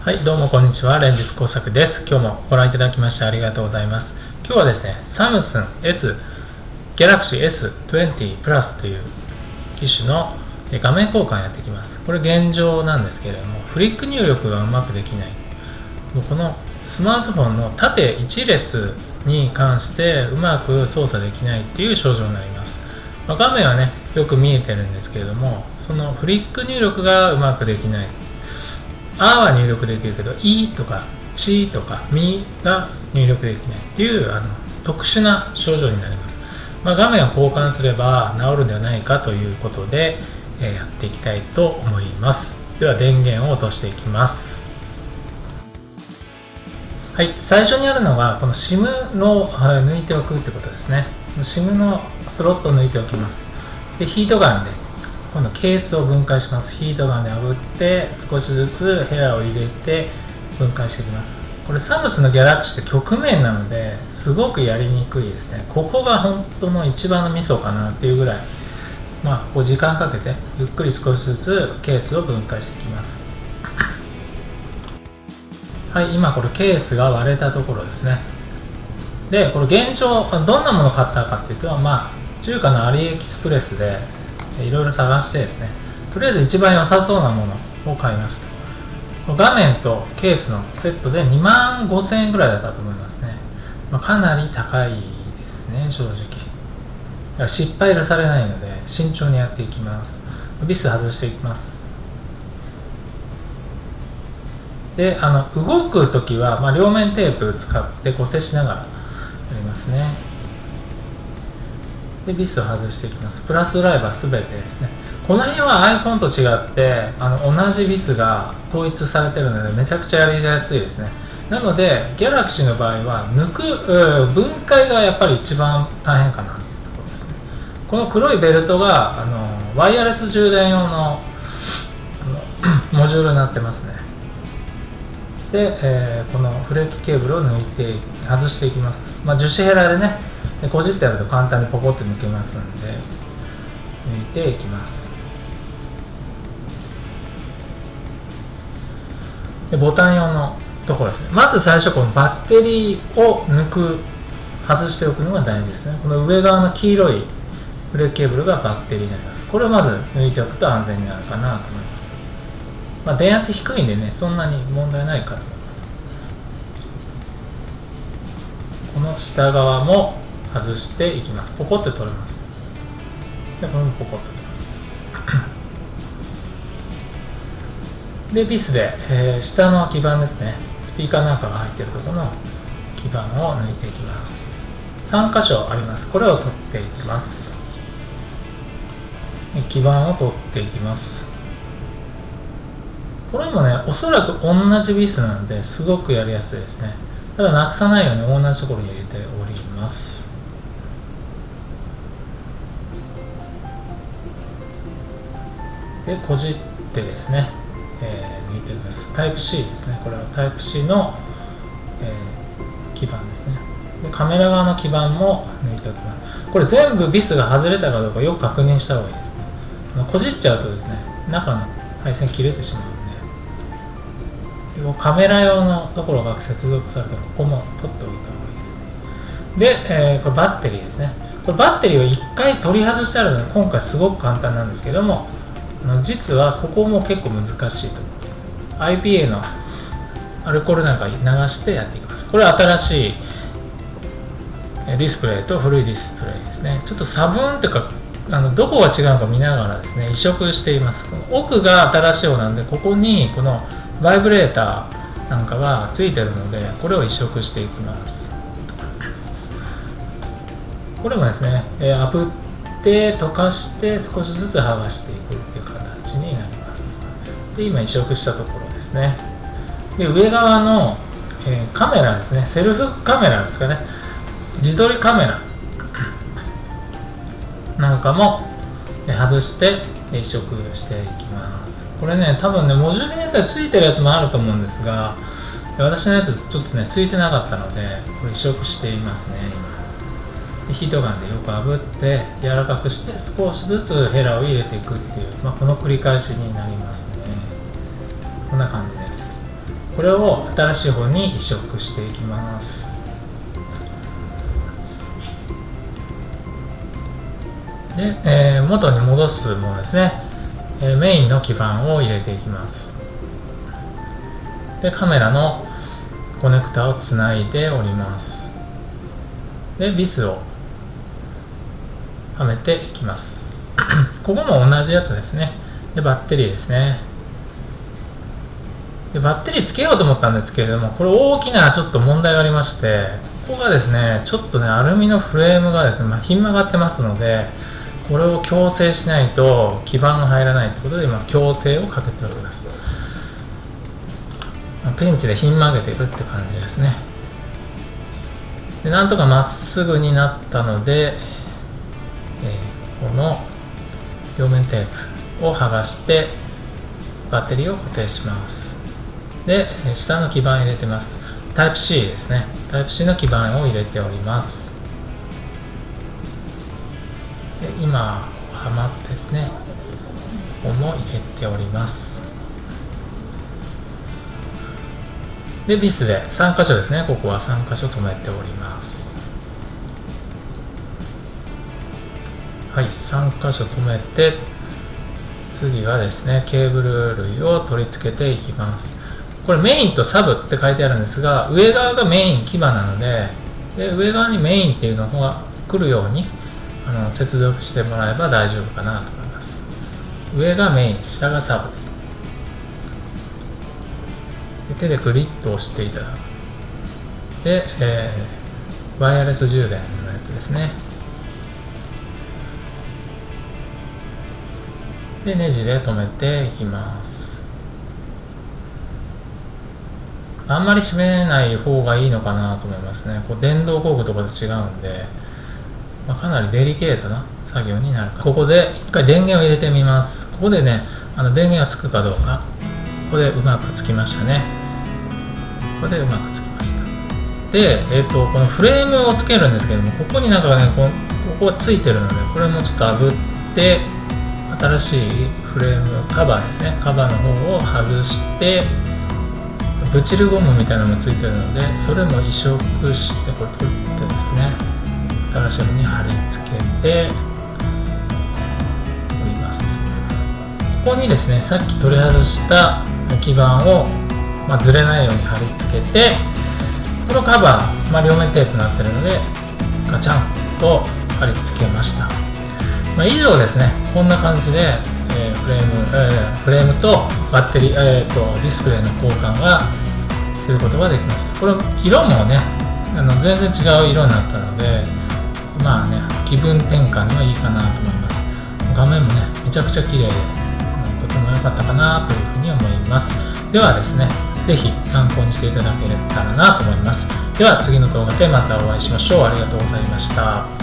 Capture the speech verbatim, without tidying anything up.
はい、どうもこんにちは。連日工作です。今日もご覧いただきましてありがとうございます。今日はですね、サムスン S Galaxy エスにじゅう プラスという機種の画面交換をやっていきます。これ現状なんですけれども、フリック入力がうまくできない。このスマートフォンの縦一列に関してうまく操作できないっていう症状になります。まあ、画面はね、よく見えてるんですけれども、そのフリック入力がうまくできない。あは入力できるけど、いとかちとかみが入力できないっていうあの特殊な症状になります。まあ、画面を交換すれば治るんではないかということで、えー、やっていきたいと思います。では電源を落としていきます。はい、最初にあるのがこの シム の抜いておくってことですね。シム のスロットを抜いておきます。でヒートガンで今度ケースを分解します。ヒートガンで炙って少しずつヘラを入れて分解していきます。これサムスンのギャラクシーって曲面なのですごくやりにくいですね。ここが本当の一番のミソかなっていうぐらい、まあ、こう時間かけてゆっくり少しずつケースを分解していきます。はい、今これケースが割れたところですね。でこれ現状どんなものを買ったかっていうと、まあ、中華のアリエキスプレスでいろいろ探してですね、とりあえず一番良さそうなものを買いました。画面とケースのセットでにまんごせんえんぐらいだったと思いますね。まあ、かなり高いですね、正直。失敗許されないので慎重にやっていきます。ビス外していきます。であの動くときは、まあ、両面テープを使って固定しながらやりますね。でビスを外していきます。プラスドライバーすべてですね。この辺は iPhone と違ってあの同じビスが統一されているのでめちゃくちゃやりやすいですね。なので Galaxy の場合は抜く分解がやっぱり一番大変かなというところですね。この黒いベルトがあのワイヤレス充電用のあのモジュールになってますね。で、えー、このフレーキケーブルを抜いて外していきます。まあ、樹脂ヘラでねでこじってやると簡単にポコッと抜けますので抜いていきます。でボタン用のところですね。まず最初このバッテリーを抜く外しておくのが大事ですね。この上側の黄色いフレーキケーブルがバッテリーになります。これをまず抜いておくと安全になるかなと思います。まあ、電圧低いんでねそんなに問題ないかと思います。この下側も外していきます。ポコッと取れます。でこれもポコッと取れます。でビスで、えー、下の基板ですね、スピーカーなんかが入っているところの基板を抜いていきます。さん箇所あります。これを取っていきます。基板を取っていきます。これもねおそらく同じビスなのですごくやりやすいですね。ただなくさないように同じところに入れております。でこじってですね、えー、抜いていきます。タイプ C ですね。これはタイプ C の、えー、基板ですね。でカメラ側の基板も抜いておきます。これ全部ビスが外れたかどうかよく確認した方がいいですね。こじっちゃうとですね中の配線切れてしまうので、でカメラ用のところが接続されたらここも取っておいた方がいいです。で、えー、これバッテリーですね。これバッテリーをいっかい取り外してあるので今回すごく簡単なんですけども、実はここも結構難しいと思います。アイピーエー のアルコールなんか流してやっていきます。これは新しいディスプレイと古いディスプレイですね。ちょっと差分というかあのどこが違うのか見ながらですね移植しています。この奥が新しい方なんでここにこのバイブレーターなんかがついてるのでこれを移植していきます。これもですね、えー、炙って溶かして少しずつ剥がしていくっていう形になります。で今移植したところですね。で上側の、えー、カメラですね、セルフカメラですかね、自撮りカメラなんかも外して移植していきます。これね多分ねモジュールによってはついてるやつもあると思うんですが私のやつちょっとねついてなかったのでこれ移植していますね。今ヒートガンでよく炙って柔らかくして少しずつヘラを入れていくっていう、まあ、この繰り返しになりますね。こんな感じです。 これを新しい方に移植していきます。で、えー、元に戻すものですね、えー、メインの基板を入れていきます。で、カメラのコネクタをつないでおります。で、ビスをはめていきます。ここも同じやつですね。で、バッテリーですね。で、バッテリーつけようと思ったんですけれども、これ大きなちょっと問題がありまして、ここがですね、ちょっとね、アルミのフレームがですね、まあ、ひん曲がってますので、これを矯正しないと基板が入らないということで、今、矯正をかけております。ペンチでひん曲げていくって感じですね。で、なんとかまっすぐになったので、えー、この両面テープを剥がしてバッテリーを固定します。で、下の基板入れてます。タイプ シー ですね。タイプ シー の基板を入れております。で、今はまってですね、ここも入れております。で、ビスでさん箇所ですね。ここはさん箇所止めております。はい、さん箇所止めて、次はですね、ケーブル類を取り付けていきます。これメインとサブって書いてあるんですが、上側がメイン基板なので、で上側にメインっていうのが来るようにあの接続してもらえば大丈夫かなと思います。上がメイン、下がサブです。手でクリッと押していただく。で、えー、ワイヤレス充電のやつですね。で、ネジで留めていきます。あんまり締めない方がいいのかなと思いますね。こう電動工具とかと違うんで、まあ、かなりデリケートな作業になるか。ここで一回電源を入れてみます。ここでね、あの電源がつくかどうか。ここでうまくつきましたね。ここでうまくつきました。で、えーと、このフレームをつけるんですけども、ここになんかね、こここついてるので、これもちょっと炙って、新しいフレーム、カバーですね、カバーの方を外して、ブチルゴムみたいなのもついてるので、それも移植して、これ取ってですね、新しいのに貼り付けております。ここにですね、さっき取り外した基板を、まあ、ずれないように貼り付けて、このカバー、まあ、両面テープになっているので、ガチャンと貼り付けました。まあ、以上ですね、こんな感じで、えー、フレーム、えー、フレームとバッテリー、えー、とディスプレイの交換がすることができました。これ、色もね、あの全然違う色になったので、まあね、気分転換にはいいかなと思います。画面もね、めちゃくちゃ綺麗で、とても良かったかなというふうに思います。ではですね、ぜひ参考にしていただけたらなと思います。では次の動画でまたお会いしましょう。ありがとうございました。